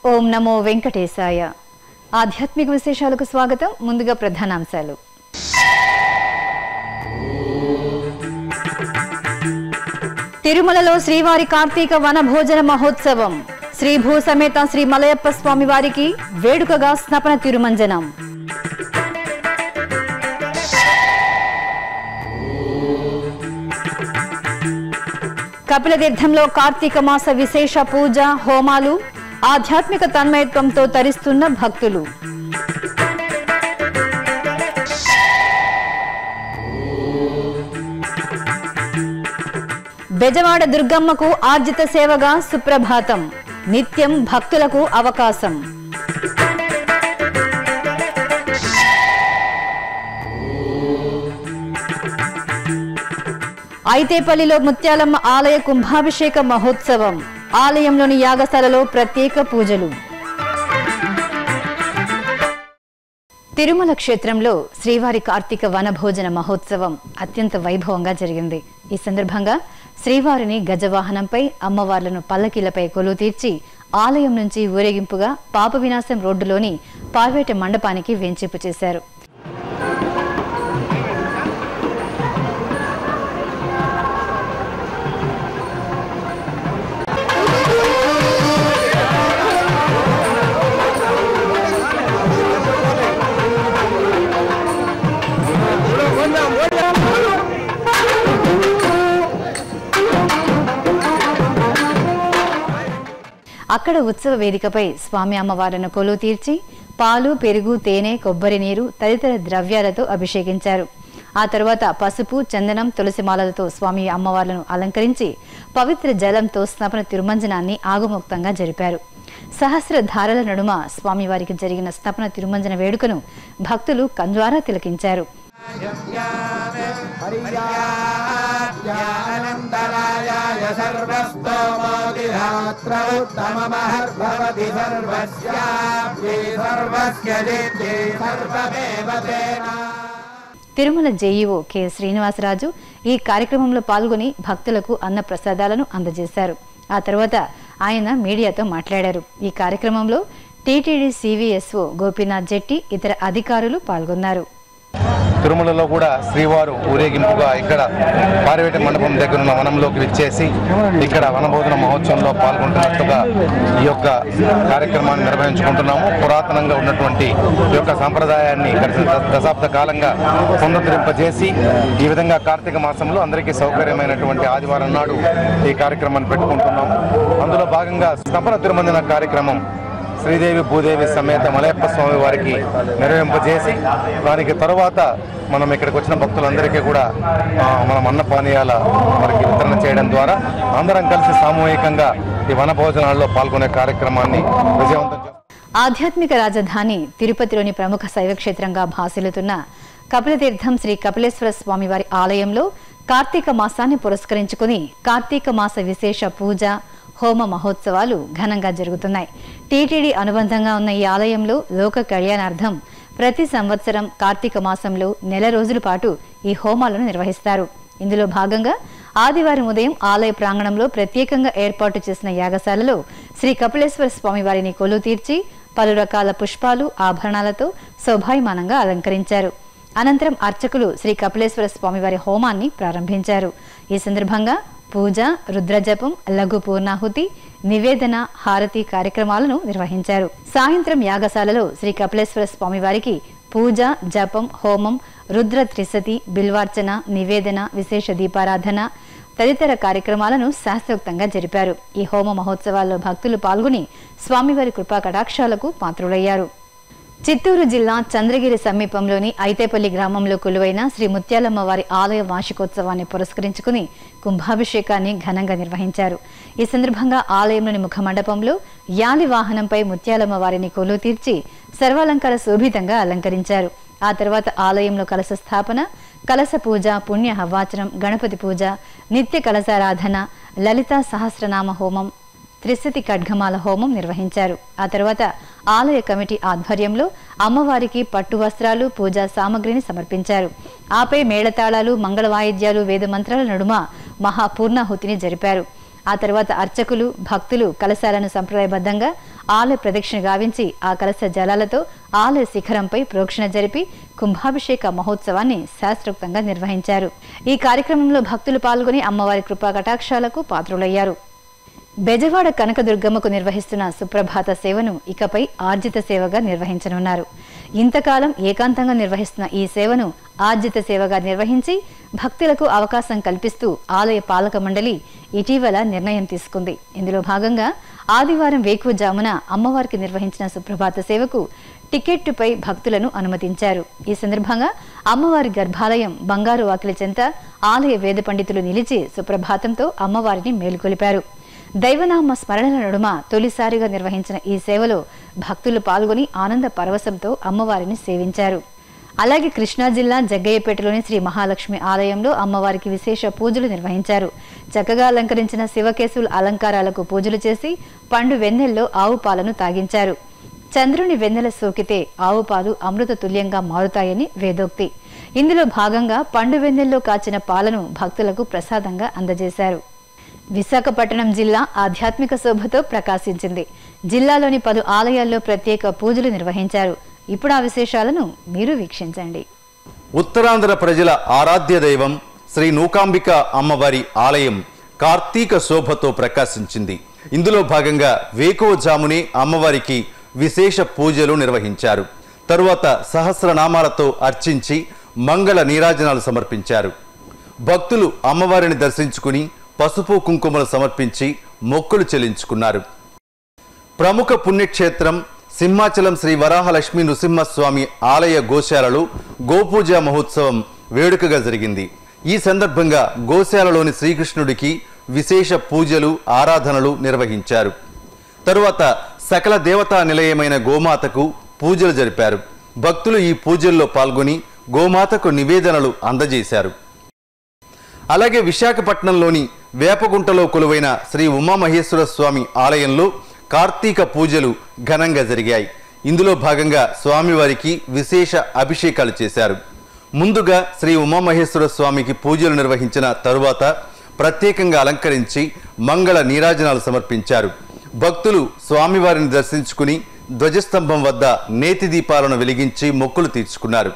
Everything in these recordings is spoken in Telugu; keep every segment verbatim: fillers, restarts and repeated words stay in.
ఓం నమో వెంకటేశాయ. ఆధ్యాత్మిక విశేషాలకు స్వాగతం. ముందుగా ప్రధానాంశాలు. తిరుమలలో శ్రీవారి కార్తీక వనభోజన మహోత్సవం. శ్రీ భూ సమేత శ్రీ మలయప్ప స్వామి వారికి వేడుకగా స్నపన తిరుమంజనం. కపిలతీర్థంలో కార్తీక మాస విశేష పూజ హోమాలు. ఆధ్యాత్మిక తన్మయత్వంతో తరిస్తున్న భక్తులు. బెజవాడ దుర్గమ్మకు ఆర్జిత సేవగా సుప్రభాతం. నిత్యం భక్తులకు అవకాశం. ఐతేపల్లిలో ముత్యాలమ్మ ఆలయ కుంభాభిషేక మహోత్సవం. ఆలయంలోని యాగశాలలో ప్రత్యేక పూజలు. తిరుమల క్షేత్రంలో శ్రీవారి కార్తీక వనభోజన మహోత్సవం అత్యంత వైభవంగా జరిగింది. ఈ సందర్భంగా శ్రీవారిని గజవాహనంపై, అమ్మవార్లను పల్లకీలపై కొలువు తీర్చి ఆలయం నుంచి ఊరేగింపుగా పాప వినాశం రోడ్డులోని పార్వేట మండపానికి వేంచేపు చేశారు. అక్కడ ఉత్సవ వేదికపై స్వామి అమ్మవార్లను కొలువు తీర్చి పాలు, పెరుగు, తేనె, కొబ్బరి నీరు తదితర ద్రవ్యాలతో అభిషేకించారు. ఆ తరువాత పసుపు, చందనం, తులసిమాలలతో స్వామి అమ్మవార్లను అలంకరించి పవిత్ర జలంతో స్నపన తిరుమంజనాన్ని ఆగుముక్తంగా జరిపారు. సహస్ర ధారల నడుమ స్వామివారికి జరిగిన స్నపన తిరుమంజన వేడుకను భక్తులు కన్నులారా తిలకించారు. తిరుమల జేఈఓ కె శ్రీనివాసరాజు ఈ కార్యక్రమంలో పాల్గొని భక్తులకు అన్న ప్రసాదాలను అందజేశారు. ఆ తర్వాత ఆయన మీడియాతో మాట్లాడారు. ఈ కార్యక్రమంలో టీటీడీ సివిఎస్ఓ గోపీనాథ్ జెట్టి, ఇతర అధికారులు పాల్గొన్నారు. తిరుమలలో కూడా శ్రీవారు ఊరేగింపుగా ఇక్కడ పార్వేట మండపం దగ్గర ఉన్న వనంలోకి విచ్చేసి ఇక్కడ వనభోజన మహోత్సవంలో పాల్గొంటున్నట్టుగా ఈ యొక్క కార్యక్రమాన్ని నిర్వహించుకుంటున్నాము. పురాతనంగా ఉన్నటువంటి ఈ యొక్క సాంప్రదాయాన్ని దశాబ్ద కాలంగా పునరుద్ధరింపజేసి ఈ విధంగా కార్తీక మాసంలో అందరికీ సౌకర్యమైనటువంటి ఆదివారం నాడు ఈ కార్యక్రమాన్ని పెట్టుకుంటున్నాము. అందులో భాగంగా స్నపన తిరుమంజన కార్యక్రమం శ్రీదేవి భూదేవి సమేత మలయప్ప స్వామి వారికి నిర్వహింపజేసి దానికి తరువాత మనం ఇక్కడికి వచ్చిన భక్తులందరికీ కూడా మనం అన్న పానీయాల వారికి వితరణ చేయడం ద్వారా అందరం కలిసి సామూహికంగా ఈ వన భోజనాల్లో పాల్గొనే కార్యక్రమాన్ని విజయవంతం చేస్తాం. ఆధ్యాత్మిక రాజధాని తిరుపతిలోని ప్రముఖ శైవక్షేత్రంగా భాసిల్లుతున్న కపిలతీర్థం శ్రీ కపిలేశ్వర స్వామి వారి ఆలయంలో కార్తీక మాసాన్ని పురస్కరించుకుని కార్తీక మాస విశేష పూజ హోమ మహోత్సవాలు ఘనంగా జరుగుతున్నాయి. టీటీడీ అనుబంధంగా ఉన్న ఈ ఆలయంలో లోక కళ్యాణార్థం ప్రతి సంవత్సరం కార్తీక మాసంలో నెల రోజుల పాటు ఈ హోమాలను నిర్వహిస్తారు. ఇందులో భాగంగా ఆదివారం ఉదయం ఆలయ ప్రాంగణంలో ప్రత్యేకంగా ఏర్పాటు చేసిన యాగశాలలో శ్రీ కపిలేశ్వర స్వామి వారిని కొలువు తీర్చి పలు రకాల పుష్పాలు, ఆభరణాలతో శోభాయమానంగా అలంకరించారు. అనంతరం అర్చకులు శ్రీ కపిలేశ్వర స్వామివారి హోమాన్ని ప్రారంభించారు. ఈ సందర్భంగా పూజ, రుద్రజపం, లఘు పూర్ణాహుతి, నివేదన, హారతి కార్యక్రమాలను నిర్వహించారు. సాయంత్రం యాగశాలలో శ్రీ కపిలేశ్వర స్వామివారికి పూజ, జపం, హోమం, రుద్ర త్రిశతి, బిల్వార్చన, నివేదన, విశేష దీపారాధన తదితర కార్యక్రమాలను శాస్త్రోక్తంగా జరిపారు. ఈ హోమ మహోత్సవాల్లో భక్తులు పాల్గొని స్వామివారి కృపా కటాక్షాలకు పాత్రులయ్యారు. చిత్తూరు జిల్లా చంద్రగిరి సమీపంలోని ఐతేపల్లి గ్రామంలో కొలువైన శ్రీ ముత్యాలమ్మ వారి ఆలయ వార్షికోత్సవాన్ని పురస్కరించుకుని కుంభాభిషేకాన్ని ఘనంగా నిర్వహించారు. ఈ సందర్భంగా ఆలయంలోని ముఖ మండపంలో యాలి వాహనంపై ముత్యాలమ్మ వారిని కొలువు తీర్చి సర్వాలంకార శోభితంగా అలంకరించారు. ఆ తర్వాత ఆలయంలో కలశ స్థాపన, కలశ పూజ, పుణ్య హవాచనం, గణపతి పూజ, నిత్య కలశారాధన, లలితా సహస్రనామ హోమం, త్రిశతి ఖడ్గమాల హోమం నిర్వహించారు. ఆ తర్వాత ఆలయ కమిటీ ఆధ్వర్యంలో అమ్మవారికి పట్టు వస్త్రాలు, పూజా సామగ్రిని సమర్పించారు. ఆపై మేళతాళాలు, మంగళ వాయిద్యాలు, వేద మంత్రాల నడుమ మహాపూర్ణాహుతిని జరిపారు. ఆ తర్వాత అర్చకులు భక్తులు కలశాలను సంప్రదాయబద్ధంగా ఆలయ ప్రదక్షిణ గావించి ఆ కలశ జలాలతో ఆలయ శిఖరంపై ప్రోక్షణ జరిపి కుంభాభిషేక మహోత్సవాన్ని శాస్త్రోక్తంగా నిర్వహించారు. ఈ కార్యక్రమంలో భక్తులు పాల్గొని అమ్మవారి కృపా కటాక్షాలకు పాత్రులయ్యారు. బెజవాడ కనకదుర్గమ్మకు నిర్వహిస్తున్న సుప్రభాత సేవను ఇకపై ఆర్జిత సేవగా నిర్వహించనున్నారు. ఇంతకాలం ఏకాంతంగా నిర్వహిస్తున్న ఈ సేవను ఆర్జిత సేవగా నిర్వహించి భక్తులకు అవకాశం కల్పిస్తూ ఆలయ పాలక మండలి ఇటీవల నిర్ణయం తీసుకుంది. ఇందులో భాగంగా ఆదివారం వేకువజామున అమ్మవారికి నిర్వహించిన సుప్రభాత సేవకు టికెట్టుపై భక్తులను అనుమతించారు. ఈ సందర్భంగా అమ్మవారి గర్భాలయం బంగారు వాకిలి చెంత ఆలయ వేద పండితులు నిలిచి సుప్రభాతంతో అమ్మవారిని మేలుకొలిపారు. దైవనామ స్మరణల నడుమ తొలిసారిగా నిర్వహించిన ఈ సేవలో భక్తులు పాల్గొని ఆనంద పరవశంతో అమ్మవారిని సేవించారు. అలాగే కృష్ణా జిల్లా జగ్గయ్యపేటలోని శ్రీ మహాలక్ష్మి ఆలయంలో అమ్మవారికి విశేష పూజలు నిర్వహించారు. చక్కగా అలంకరించిన శివకేశుల అలంకారాలకు పూజలు చేసి పండు వెన్నెల్లో ఆవు పాలను తాగించారు. చంద్రుని వెన్నెల సోకితే ఆవు పాలు అమృత తుల్యంగా మారుతాయని వేదోక్తి. ఇందులో భాగంగా పండు వెన్నెల్లో కాచిన పాలను భక్తులకు ప్రసాదంగా అందజేశారు. విశాఖపట్నం జిల్లా ఆధ్యాత్మిక శోభతో ప్రకాశించింది. జిల్లాలోని పలు ఆలయాల్లో ప్రత్యేక పూజలు నిర్వహించారు. ఇప్పుడు ఆ విశేషాలను మీరు వీక్షించండి. ఉత్తరాంధ్ర ప్రజల ఆరాధ్య దైవం శ్రీ నూకాంబిక అమ్మవారి ఆలయం కార్తీక శోభతో ప్రకాశించింది. ఇందులో భాగంగా వేకువజామునే అమ్మవారికి విశేష పూజలు నిర్వహించారు. తరువాత సహస్రనామాలతో అర్చించి మంగళ నీరాజనాలు సమర్పించారు. భక్తులు అమ్మవారిని దర్శించుకుని పసుపు కుంకుమలు సమర్పించి మొక్కులు చెల్లించుకున్నారు. ప్రముఖ పుణ్యక్షేత్రం సింహాచలం శ్రీ వరాహలక్ష్మీ నృసింహస్వామి ఆలయ గోశాలలో గోపూజ మహోత్సవం వేడుకగా జరిగింది. ఈ సందర్భంగా గోశాలలోని శ్రీకృష్ణుడికి విశేష పూజలు ఆరాధనలు నిర్వహించారు. తరువాత సకల దేవతా నిలయమైన గోమాతకు పూజలు జరిపారు. భక్తులు ఈ పూజల్లో పాల్గొని గోమాతకు నివేదనలు అందజేశారు. అలాగే విశాఖపట్నంలోని వేపగుంటలో కొలువైన శ్రీ ఉమామహేశ్వర స్వామి ఆలయంలో కార్తీక పూజలు ఘనంగా జరిగాయి. ఇందులో భాగంగా స్వామివారికి విశేష అభిషేకాలు చేశారు. ముందుగా శ్రీ ఉమామహేశ్వర స్వామికి పూజలు నిర్వహించిన తరువాత ప్రత్యేకంగా అలంకరించి మంగళ నీరాజనాలు సమర్పించారు. భక్తులు స్వామివారిని దర్శించుకుని ధ్వజస్తంభం వద్ద నేతి దీపాలను వెలిగించి మొక్కులు తీర్చుకున్నారు.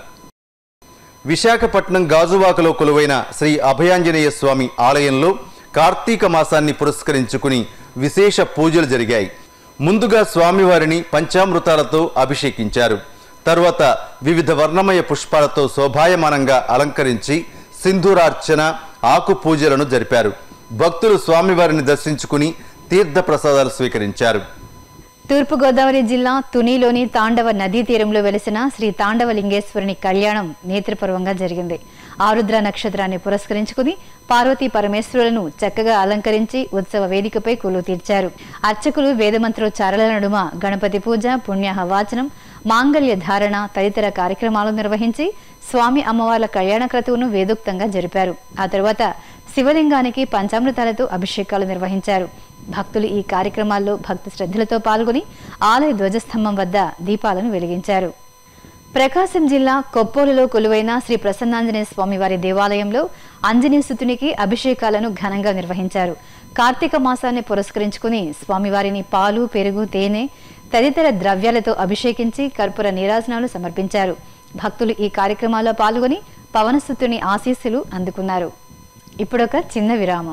విశాఖపట్నం గాజువాకలో కొలువైన శ్రీ అభయాంజనేయ స్వామి ఆలయంలో కార్తీక మాసాన్ని పురస్కరించుకుని విశేష పూజలు జరిగాయి. ముందుగా స్వామివారిని పంచామృతాలతో అభిషేకించారు. తర్వాత వివిధ వర్ణమయ పుష్పాలతో శోభాయమానంగా అలంకరించి సింధూరార్చన ఆకు పూజలను జరిపారు. భక్తులు స్వామివారిని దర్శించుకుని తీర్థ ప్రసాదాలు స్వీకరించారు. తూర్పుగోదావరి జిల్లా తునిలోని తాండవ నదీ తీరంలో వెలిసిన శ్రీ తాండవ లింగేశ్వరుని కళ్యాణం నేత్రపూర్వంగా జరిగింది. ఆరుద్ర నక్షత్రాన్ని పురస్కరించుకుని పార్వతీ పరమేశ్వరులను చక్కగా అలంకరించి ఉత్సవ వేదికపై కొలువు తీర్చారు. అర్చకులు వేదమంత్రోచ్చారల నడుమ గణపతి పూజ, పుణ్యాహ వాచనం, మాంగళ్య ధారణ తదితర కార్యక్రమాలు నిర్వహించి స్వామి అమ్మవార్ల కళ్యాణ క్రతువును వేదోక్తంగా జరిపారు. ఆ తరువాత శివలింగానికి పంచామృతాలతో అభిషేకాలు నిర్వహించారు. భక్తులు ఈ కార్యక్రమాల్లో భక్తి శ్రద్ధలతో పాల్గొని ఆలయ ధ్వజస్తంభం వద్ద దీపాలను వెలిగించారు. ప్రకాశం జిల్లా కొప్పోలులో కొలువైన శ్రీ ప్రసన్నాంజనేయ స్వామివారి దేవాలయంలో ఆంజనేయసుతునికి అభిషేకాలను ఘనంగా నిర్వహించారు. కార్తీక మాసాన్ని పురస్కరించుకుని స్వామివారిని పాలు, పెరుగు, తేనె తదితర ద్రవ్యాలతో అభిషేకించి కర్పూర నీరాజనాలు సమర్పించారు. భక్తులు ఈ కార్యక్రమాల్లో పాల్గొని పవనసుతుని ఆశీస్సులు అందుకున్నారు. ఇప్పుడొక చిన్న విరామం.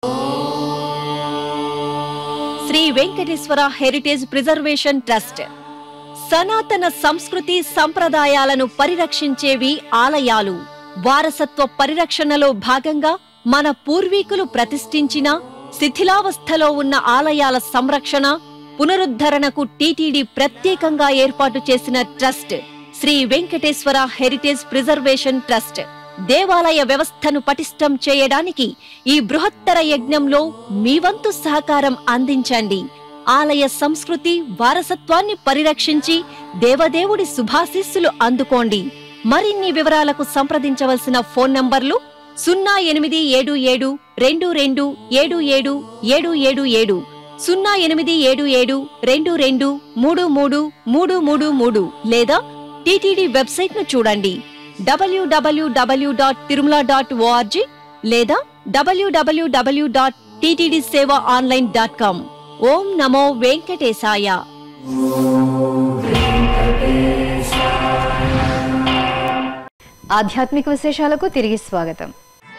Sri Venkateswara heritage preservation trust సనాతన సంస్కృతి సంప్రదాయాలను పరిరక్షించేవి ఆలయాలు. వారసత్వ పరిరక్షణలో భాగంగా మన పూర్వీకులు ప్రతిష్ఠించిన శిథిలావస్థలో ఉన్న ఆలయాల సంరక్షణ, పునరుద్ధరణకు టీటీడీ ప్రత్యేకంగా ఏర్పాటు చేసిన trust Sri Venkateswara heritage preservation trust. దేవాలయ వ్యవస్థను పటిష్టం చేయడానికి ఈ బృహత్తర యజ్ఞంలో మీ వంతు సహకారం అందించండి. ఆలయ సంస్కృతి వారసత్వాన్ని పరిరక్షించి దేవదేవుడి శుభాశీస్సులు అందుకోండి. మరిన్ని వివరాలకు సంప్రదించవలసిన ఫోన్ నంబర్లు సున్నా ఎనిమిది ఏడు ఏడు రెండు రెండు ఏడు ఏడు ఏడు ఏడు ఏడు, సున్నా ఎనిమిది ఏడు ఏడు రెండు రెండు మూడు మూడు మూడు మూడు మూడు లేదా టీటీడీ వెబ్సైట్ ను చూడండి డబ్ల్యూడబ్ల్యూడబ్ల్యూ డాట్ తిరుమల డాట్ ఓఆర్జీ లేదా డబ్ల్యూడబ్ల్యూడబ్ల్యూ dot TTD seva online dot com. ఓం నమో వెంకటేశాయ. ఆధ్యాత్మిక విశేషాలకు తిరిగి స్వాగతం.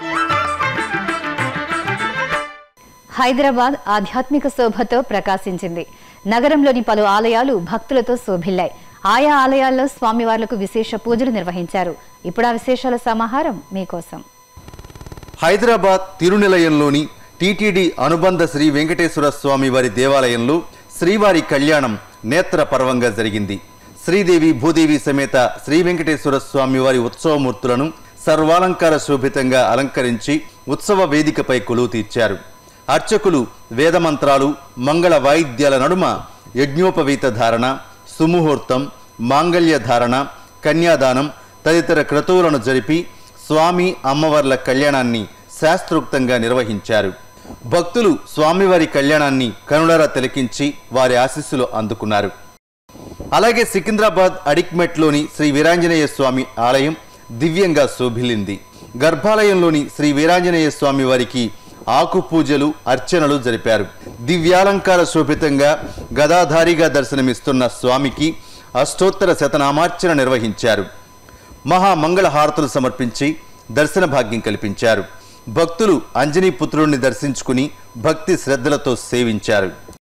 హైదరాబాద్ ఆధ్యాత్మిక శోభతో ప్రకాశించింది. నగరంలోని పలు ఆలయాలు భక్తులతో శోభిల్లాయి. ఆయా ఆలయాల్లో స్వామివార్లకు విశేష పూజలు నిర్వహించారు. ఇప్పుడు ఆ విశేషాల సమాహారం మీకోసం. హైదరాబాద్ తిరునిలయంలోని టీటీడీ అనుబంధ శ్రీ వెంకటేశ్వర స్వామి వారి దేవాలయంలో శ్రీవారి కళ్యాణం నేత్ర పర్వంగా జరిగింది. శ్రీదేవి భూదేవి సమేత శ్రీ వెంకటేశ్వర స్వామి వారి ఉత్సవమూర్తులను సర్వాలంకార శోభితంగా అలంకరించి ఉత్సవ వేదికపై కొలువు తీర్చారు. అర్చకులు వేదమంత్రాలు, మంగళ వాయిద్యాల నడుమ యజ్ఞోపవీత ధారణ, సుముహూర్తం, మాంగళ్య ధారణ, కన్యాదానం తదితర క్రతువులను జరిపి స్వామి అమ్మవార్ల కళ్యాణాన్ని శాస్త్రోక్తంగా నిర్వహించారు. భక్తులు స్వామివారి కళ్యాణాన్ని కనులారా తిలకించి వారి ఆశీస్సులు అందుకున్నారు. అలాగే సికింద్రాబాద్ అడిక్మెట్లోని శ్రీ వీరాంజనేయ స్వామి ఆలయం దివ్యంగా శోభిల్లింది. గర్భాలయంలోని శ్రీ వీరాంజనేయ స్వామి వారికి ఆకు పూజలు, అర్చనలు జరిపారు. దివ్యాలంకార శోభితంగా గదాధారిగా దర్శనమిస్తున్న స్వామికి అష్టోత్తర శతనామార్చన నిర్వహించారు. మహామంగళ హారతులు సమర్పించి దర్శన భాగ్యం కల్పించారు. భక్తులు అంజనీపుత్రుడిని దర్శించుకుని భక్తి శ్రద్ధలతో సేవించారు.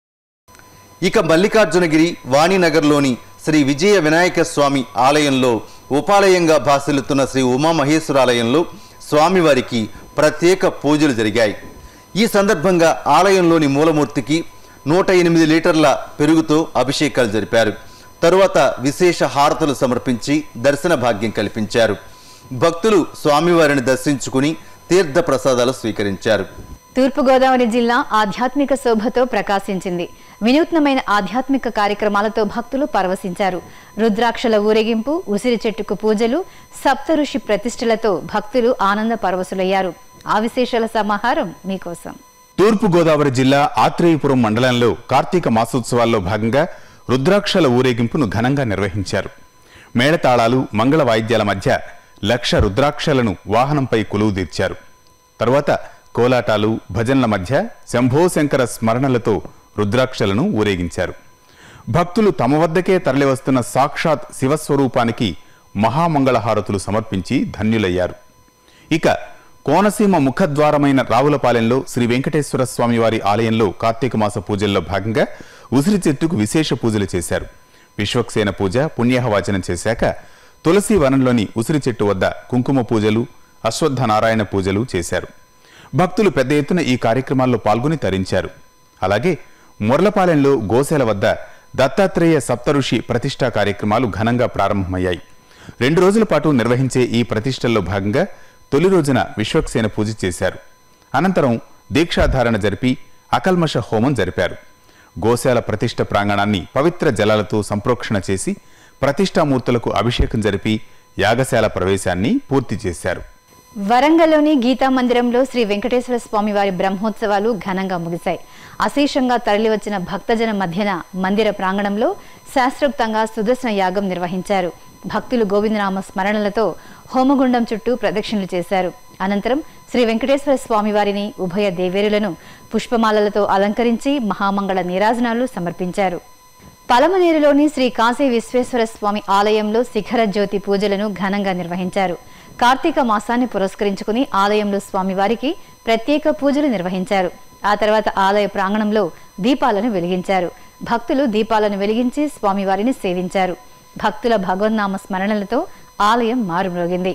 ఇక మల్లికార్జునగిరి వాణినగర్లోని శ్రీ విజయ వినాయక స్వామి ఆలయంలో ఉపాలయంగా భాసిల్లుతున్న శ్రీ ఉమామహేశ్వరాలయంలో స్వామివారికి ప్రత్యేక పూజలు జరిగాయి. ఈ సందర్భంగా ఆలయంలోని మూలమూర్తికి నూట ఎనిమిది లీటర్ల పెరుగుతో అభిషేకాలు జరిపారు. తరువాత విశేష హారతులు సమర్పించి దర్శన భాగ్యం కల్పించారు. భక్తులు స్వామివారిని దర్శించుకుని తీర్థ ప్రసాదాలు స్వీకరించారు. తూర్పుగోదావరి జిల్లా ఆధ్యాత్మిక శోభతో ప్రకాశించింది. వినూత్నమైన ఆధ్యాత్మిక కార్యక్రమాలతో భక్తులు పరవశించారు. రుద్రాక్షల ఊరేగింపు, ఉసిరి చెట్టుకు పూజలు, సప్త ఋషి ప్రతిష్టలతో భక్తులు ఆనంద పరవశులయ్యారు. ఆ విశేషాల సమాహారం మీకోసం. తూర్పుగోదావరి జిల్లా ఆత్రేయపురం మండలంలో కార్తీక మాసోత్సవాల్లో భాగంగా రుద్రాక్షల ఊరేగింపును ఘనంగా నిర్వహించారు. మేళతాళాలు, మంగళ వాయిద్యాల మధ్య లక్ష రుద్రాక్షలను వాహనంపై కొలువు తీర్చారు. తరువాత కోలాటాలు, భజనల మధ్య శంభోశంకర స్మరణలతో రుద్రాక్షలను ఊరేగించారు. భక్తులు తమ వద్దకే తరలివస్తున్న సాక్షాత్ శివస్వరూపానికి మహామంగళహారతులు సమర్పించి ధన్యులయ్యారు. ఇక కోనసీమ ముఖద్వారమైన రావులపాలెంలో శ్రీ వెంకటేశ్వర స్వామి వారి ఆలయంలో కార్తీక మాస పూజల్లో భాగంగా ఉసిరి చెట్టుకు విశేష పూజలు చేశారు. విశ్వక్సేన పూజ, పుణ్యాహవాచనం చేశాక తులసి వనంలోని ఉసిరి చెట్టు వద్ద కుంకుమ పూజలు, అశ్వత్థ నారాయణ పూజలు చేశారు. భక్తులు పెద్ద ఎత్తున ఈ కార్యక్రమాల్లో పాల్గొని తరించారు. అలాగే మొర్లపాలెంలో గోశాల వద్ద దత్తాత్రేయ సప్తఋషి ప్రతిష్టా కార్యక్రమాలు ఘనంగా ప్రారంభమయ్యాయి. రెండు రోజుల పాటు నిర్వహించే ఈ ప్రతిష్టల్లో భాగంగా తొలి రోజున విశ్వక్సేన పూజ చేశారు. అనంతరం దీక్షాధారణ జరిపి అకల్మష హోమం జరిపారు. గోశాల ప్రతిష్ట ప్రాంగణాన్ని పవిత్ర జలాలతో సంప్రోక్షణ చేసి ప్రతిష్టామూర్తులకు అభిషేకం జరిపి యాగశాల ప్రవేశాన్ని పూర్తి చేశారు. వరంగల్లోని గీతా మందిరంలో శ్రీ వెంకటేశ్వర స్వామి వారి బ్రహ్మోత్సవాలు ఘనంగా ముగిశాయి. అశేషంగా తరలివచ్చిన భక్తజన మధ్యన మందిర ప్రాంగణంలో శాస్త్రోక్తంగా సుదర్శన యాగం నిర్వహించారు. భక్తులు గోవిందనామ స్మరణలతో హోమగుండం చుట్టూ ప్రదక్షిణలు చేశారు. అనంతరం శ్రీ వెంకటేశ్వర స్వామి వారిని, ఉభయ దేవేరులను పుష్పమాలలతో అలంకరించి మహామంగళ నీరాజనాలు సమర్పించారు. పలమనేరులోని శ్రీ కాశీ విశ్వేశ్వర స్వామి ఆలయంలో శిఖర జ్యోతి పూజలను ఘనంగా నిర్వహించారు. కార్తీక మాసాన్ని పురస్కరించుకుని ఆలయంలో స్వామివారికి ప్రత్యేక పూజలు నిర్వహించారు. ఆ తర్వాత ఆలయ ప్రాంగణంలో దీపాలను వెలిగించారు. భక్తులు దీపాలను వెలిగించి స్వామివారిని సేవించారు. భక్తుల భగవన్నామ స్మరణలతో ఆలయం మారుమ్రోగింది.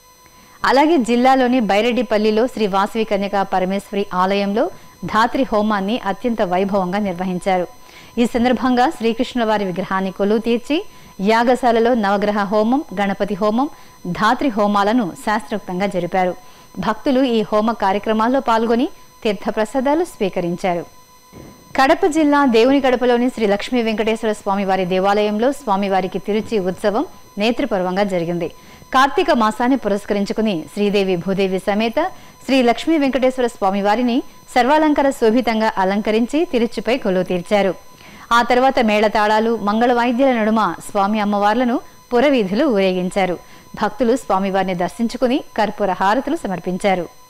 అలాగే జిల్లాలోని బైరెడ్డిపల్లిలో శ్రీ వాసవి కన్యకా పరమేశ్వరి ఆలయంలో ధాత్రి హోమాన్ని అత్యంత వైభవంగా నిర్వహించారు. ఈ సందర్భంగా శ్రీకృష్ణుల వారి విగ్రహాన్ని కొలువు తీర్చి యాగశాలలో నవగ్రహ హోమం, గణపతి హోమం, ధాత్రి హోమాలను శాస్త్రోక్తంగా జరిపారు. భక్తులు ఈ హోమ కార్యక్రమాల్లో పాల్గొని తీర్థప్రసాదాలు స్వీకరించారు. కడప జిల్లా దేవుని గడపలోని శ్రీ లక్ష్మీ వెంకటేశ్వర స్వామివారి దేవాలయంలో స్వామివారికి తిరుచి ఉత్సవం నేత్రపర్వంగా జరిగింది. కార్తీక మాసాన్ని పురస్కరించుకుని శ్రీదేవి భూదేవి సమేత శ్రీ లక్ష్మీ వెంకటేశ్వర స్వామివారిని సర్వాలంకార శోభితంగా అలంకరించి తిరుచిపై కొలువు తీర్చారు. ఆ తర్వాత మేళతాళాలు, మంగళ వాయిద్యాల నడుమ స్వామి అమ్మవార్లను పురవీధులు ఊరేగించారు. భక్తులు స్వామివారిని దర్శించుకుని కర్పూర హారతులు సమర్పించారు.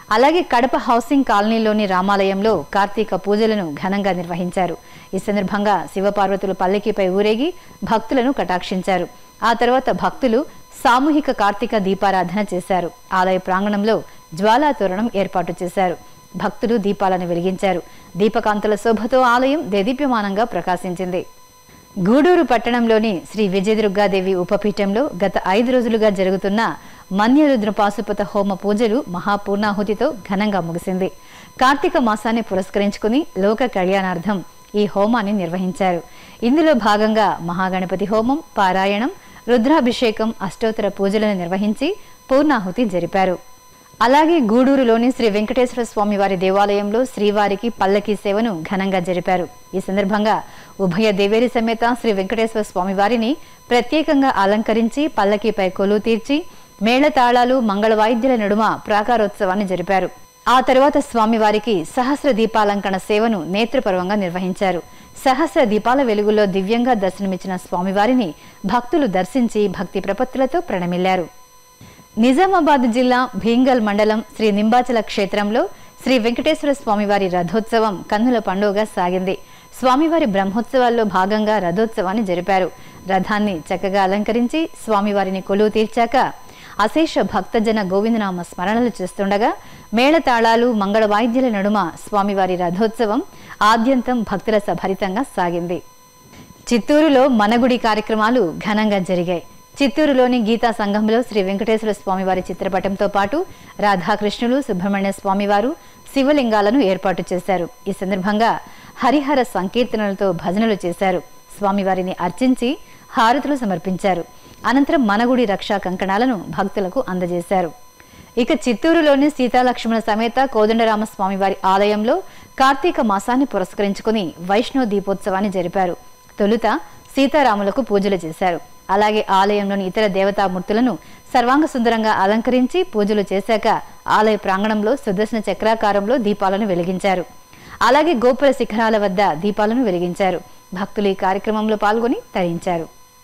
అలాగే కడప హౌసింగ్ కాలనీలోని రామాలయంలో కార్తీక పూజలను ఘనంగా నిర్వహించారు. ఈ సందర్భంగా శివపార్వతులు పల్లకీపై ఊరేగి భక్తులను కటాక్షించారు. ఆ తర్వాత భక్తులు సామూహిక కార్తీక దీపారాధన చేశారు. ఆలయ ప్రాంగణంలో జ్వాలా తోరణం ఏర్పాటు చేశారు. భక్తులు దీపాలను వెలిగించారు. దీపకాంతుల శోభతో ఆలయం దేదీప్యమానంగా ప్రకాశించింది. గూడూరు పట్టణంలోని శ్రీ విజయదుర్గాదేవి ఉపపీఠంలో గత ఐదు రోజులుగా జరుగుతున్న మన్యరుద్ర పాశుపత హోమ పూజలు మహాపూర్ణాహుతితో ఘనంగా ముగిసింది. కార్తీక మాసాన్ని పురస్కరించుకుని లోక కళ్యాణార్థం ఈ హోమాన్ని నిర్వహించారు. ఇందులో భాగంగా మహాగణపతి హోమం, పారాయణం, రుద్రాభిషేకం, అష్టోత్తర పూజలను నిర్వహించి పూర్ణాహుతి జరిపారు. అలాగే గూడూరులోని శ్రీ వెంకటేశ్వర స్వామి వారి దేవాలయంలో శ్రీవారికి పల్లకీ సేవను ఘనంగా జరిపారు. ఈ సందర్భంగా ఉభయ దేవేరి సమేత శ్రీ వెంకటేశ్వర స్వామి వారిని ప్రత్యేకంగా అలంకరించి పల్లకీపై కొలువు తీర్చి మేళతాళాలు, మంగళ వాయిద్యాల నడుమ ప్రాకారోత్సవాన్ని జరిపారు. ఆ తర్వాత స్వామివారికి సహస్ర దీపాలంకరణ సేవను నేత్రపర్వంగా నిర్వహించారు. సహస్ర దీపాల వెలుగులో దివ్యంగా దర్శనమిచ్చిన స్వామివారిని భక్తులు దర్శించి భక్తి ప్రపత్తులతో ప్రణమిల్లారు. నిజామాబాద్ జిల్లా భీంగల్ మండలం శ్రీ నింబాచల క్షేత్రంలో శ్రీ వెంకటేశ్వర స్వామివారి రథోత్సవం కన్నుల పండుగగా సాగింది. స్వామివారి బ్రహ్మోత్సవాల్లో భాగంగా రథోత్సవాన్ని జరిపారు. రథాన్ని చక్కగా అలంకరించి స్వామివారిని కొలువు తీర్చాక అశేష భక్తజన గోవిందనామ స్మరణలు చేస్తుండగా మేళతాళాలు, మంగళ వాయిద్యాల నడుమ స్వామివారి రథోత్సవం ఆద్యంతం భక్తుల సభరితంగా సాగింది. చిత్తూరులో మనగుడి కార్యక్రమాలు ఘనంగా జరిగాయి. చిత్తూరులోని గీతా సంఘంలో శ్రీ వెంకటేశ్వర స్వామివారి చిత్రపటంతో పాటు రాధాకృష్ణులు, సుబ్రహ్మణ్య స్వామివారు, శివలింగాలను ఏర్పాటు చేశారు. ఈ సందర్భంగా హరిహర సంకీర్తనలతో భజనలు చేశారు. స్వామివారిని అర్చించి హారతులు సమర్పించారు. అనంతరం మనగుడి రక్షా కంకణాలను భక్తులకు అందజేశారు. ఇక చిత్తూరులోని సీతాలక్ష్మణ సమేత కోదండరామ స్వామివారి ఆలయంలో కార్తీక మాసాన్ని పురస్కరించుకుని వైష్ణవ దీపోత్సవాన్ని జరిపారు. తొలుత సీతారాములకు పూజలు చేశారు. అలాగే ఆలయంలోని ఇతర దేవతామూర్తులను సర్వాంగ సుందరంగా అలంకరించి పూజలు చేశాక ఆలయ ప్రాంగణంలో సుదర్శన చక్రాకారంలో దీపాలను వెలిగించారు. అలాగే గోపుర శిఖరాల వద్ద దీపాలను వెలిగించారు. భక్తులు ఈ కార్యక్రమంలో పాల్గొని తరించారు.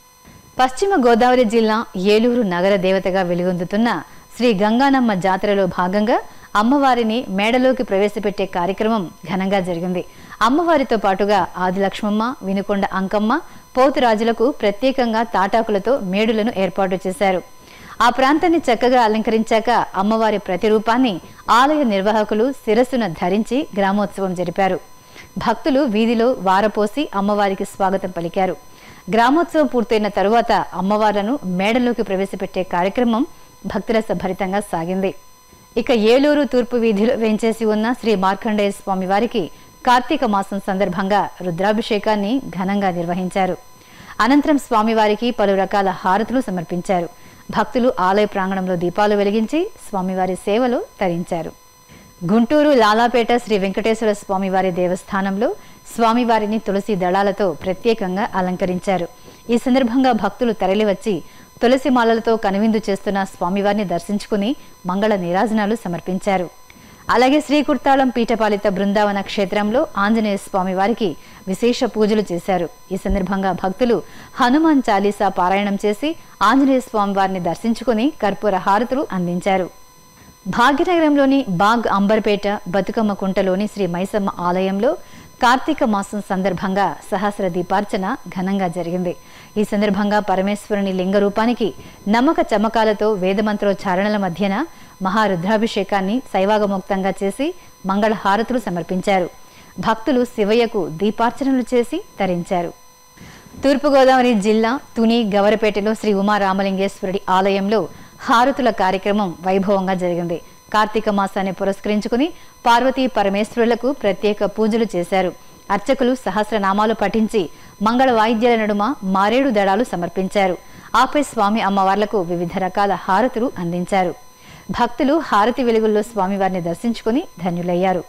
పశ్చిమ గోదావరి జిల్లా ఏలూరు నగర దేవతగా వెలుగొందుతున్న శ్రీ గంగానమ్మ జాతరలో భాగంగా అమ్మవారిని మేడలోకి ప్రవేశపెట్టే కార్యక్రమం ఘనంగా జరిగింది. అమ్మవారితో పాటుగా ఆదిలక్ష్మమ్మ, వినుకొండ అంకమ్మ, పోతురాజులకు ప్రత్యేకంగా తాటాకులతో మేడులను ఏర్పాటు చేశారు. ఆ ప్రాంతాన్ని చక్కగా అలంకరించాక అమ్మవారి ప్రతిరూపాన్ని ఆలయ నిర్వాహకులు శిరస్సున ధరించి గ్రామోత్సవం జరిపారు. భక్తులు వీధిలో వారపోసి అమ్మవారికి స్వాగతం పలికారు. గ్రామోత్సవం పూర్తయిన తరువాత అమ్మవార్లను మేడలోకి ప్రవేశపెట్టే కార్యక్రమం భక్తుల సభరితంగా సాగింది. ఇక ఏలూరు తూర్పు వీధిలో వేంచేసి ఉన్న శ్రీ మార్కండేయ స్వామి వారికి కార్తీక మాసం సందర్భంగా రుద్రాభిషేకాన్ని ఘనంగా నిర్వహించారు. అనంతరం స్వామివారికి పలు రకాల హారతులు సమర్పించారు. భక్తులు ఆలయ ప్రాంగణంలో దీపాలు వెలిగించి స్వామివారి సేవలో తరించారు. గుంటూరు లాలాపేట శ్రీ వెంకటేశ్వర స్వామివారి దేవస్థానంలో స్వామివారిని తులసి దళాలతో ప్రత్యేకంగా అలంకరించారు. ఈ సందర్భంగా భక్తులు తరలివచ్చి తులసి మాలలతో కనువిందు చేస్తున్న స్వామివారిని దర్శించుకుని మంగళ నీరాజనాలు సమర్పించారు. అలాగే శ్రీకుర్తాళం పీఠపాలిత బృందావన క్షేత్రంలో ఆంజనేయ స్వామి వారికి విశేష పూజలు చేశారు. ఈ సందర్భంగా భక్తులు హనుమాన్ చాలీసా పారాయణం చేసి ఆంజనేయ స్వామి వారిని దర్శించుకుని కర్పూర హారతులు అందించారు. భాగ్యనగరంలోని బాగ్ అంబర్పేట బతుకమ్మ కుంటలోని శ్రీ మైసమ్మ ఆలయంలో కార్తీక మాసం సందర్భంగా సహస్ర దీపార్చన ఘనంగా జరిగింది. ఈ సందర్భంగా పరమేశ్వరుని లింగ రూపానికి నమ్మక చమకాలతో వేదమంత్రోచ్చారణల మధ్యన మహారుద్రాభిషేకాన్ని శైవాగముక్తంగా చేసి మంగళ హారతులు సమర్పించారు. భక్తులు శివయ్యకు దీపార్చనలు చేసి తరించారు. తూర్పుగోదావరి జిల్లా తుని గవరపేటలో శ్రీ ఉమారామలింగేశ్వరుడి ఆలయంలో హారతుల కార్యక్రమం వైభవంగా జరిగింది. కార్తీక మాసాన్ని పురస్కరించుకుని పార్వతీ పరమేశ్వరులకు ప్రత్యేక పూజలు చేశారు. అర్చకులు సహస్రనామాలు పఠించి మంగళ వాయిద్యాల నడుమ మారేడు దళాలు సమర్పించారు. ఆపై స్వామి అమ్మవార్లకు వివిధ రకాల హారతులు అందించారు. భక్తులు హారతి వెలుగుల్లో స్వామివారిని దర్శించుకుని ధన్యులయ్యారు.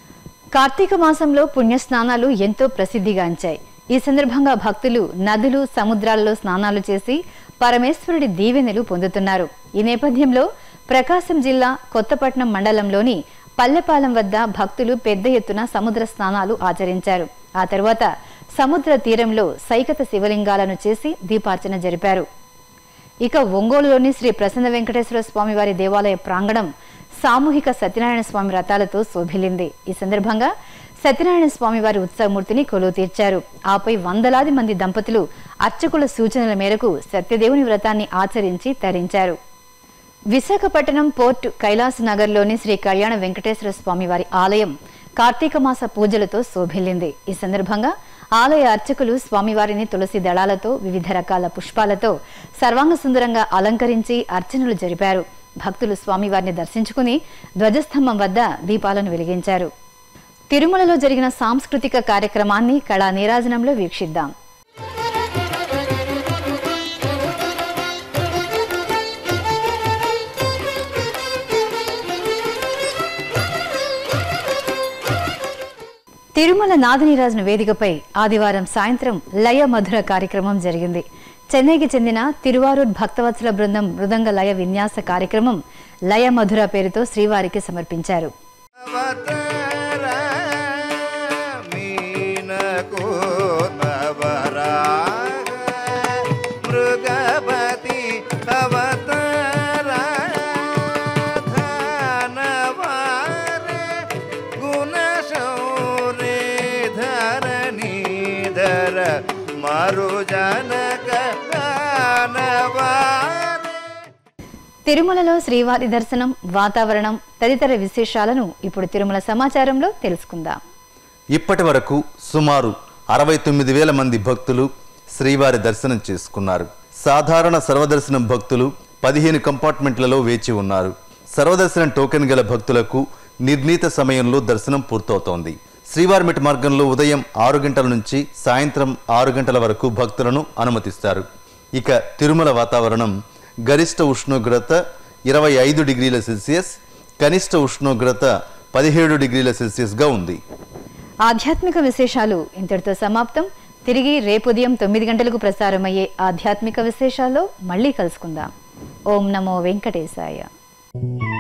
కార్తీక మాసంలో పుణ్యస్నానాలు ఎంతో ప్రసిద్ధిగాంచాయి. ఈ సందర్భంగా భక్తులు నదులు, సముద్రాలలో స్నానాలు చేసి పరమేశ్వరుడి దీవెనలు పొందుతున్నారు. ఈ నేపథ్యంలో ప్రకాశం జిల్లా కొత్తపట్నం మండలంలోని పల్లెపాలెం వద్ద భక్తులు పెద్ద ఎత్తున సముద్ర స్నానాలు ఆచరించారు. ఆ తర్వాత సముద్ర తీరంలో సైకత శివలింగాలను చేసి దీపార్చన జరిపారు. ఇక ఒంగోలులోని శ్రీ ప్రసన్న వెంకటేశ్వర స్వామి వారి దేవాలయ ప్రాంగణం సామూహిక సత్యనారాయణ స్వామి వ్రతాలతో శోభిల్లింది. ఈ సందర్భంగా సత్యనారాయణ స్వామి వారి ఉత్సవమూర్తిని కొలువు తీర్చారు. ఆపై వందలాది మంది దంపతులు అర్చకుల సూచనల మేరకు సత్యదేవుని వ్రతాన్ని ఆచరించి తరించారు. విశాఖపట్నం పోర్టు కైలాస్ నగర్లోని శ్రీ కళ్యాణ వెంకటేశ్వర స్వామి వారి ఆలయం కార్తీక మాస పూజలతో శోభిల్లింది. ఈ సందర్భంగా ఆలయ అర్చకులు స్వామివారిని తులసి దళాలతో వివిధ రకాల పుష్పాలతో సర్వాంగ సుందరంగా అలంకరించి అర్చనలు జరిపారు. భక్తులు స్వామివారిని దర్శించుకుని ధ్వజస్తంభం వద్ద దీపాలను వెలిగించారు. తిరుమలలో జరిగిన సాంస్కృతిక కార్యక్రమాన్ని కళా నీరాజనంలో వీక్షిద్దాం. తిరుమల నాదనీరాజన వేదికపై ఆదివారం సాయంత్రం లయ మధుర కార్యక్రమం జరిగింది. చెన్నైకి చెందిన తిరువారూర్ భక్తవత్సల బృందం మృదంగ లయ విన్యాస కార్యక్రమం లయ మధుర పేరుతో శ్రీవారికి సమర్పించారు. తిరుమలలో శ్రీవారి దర్శనం, వాతావరణం తదితర విశేషాలను ఇప్పుడు తిరుమల సమాచారంలో తెలుసుకుందాం. ఇప్పటి వరకు సుమారు అరవై తొమ్మిది వేల మంది భక్తులు శ్రీవారి దర్శనం చేసుకున్నారు. సాధారణ సర్వదర్శనం భక్తులు పదిహేను కంపార్ట్మెంట్లలో వేచి ఉన్నారు. సర్వదర్శనం టోకెన్ గల భక్తులకు నిర్ణీత సమయంలో దర్శనం పూర్తవుతోంది. శ్రీవారిమెట్ మార్గంలో ఉదయం ఆరు గంటల నుంచి సాయంత్రం ఆరు గంటల వరకు భక్తులను అనుమతిస్తారు. ఇక తిరుమల వాతావరణం గరిష్ట ఉష్ణోగ్రత ఇరవై ఐదు డిగ్రీల సెల్సియస్, కనిష్ట ఉష్ణోగ్రత పదిహేడు డిగ్రీల సెల్సియస్గా ఉంది. ఆధ్యాత్మిక విశేషాలు ఇంతటితో సమాప్తం. తిరిగి రేపు ఉదయం తొమ్మిది గంటలకు ప్రసారమయ్యే ఆధ్యాత్మిక విశేషాల్లో మళ్ళీ కలుసుకుందాం. ఓం నమో వెంకటేశాయ.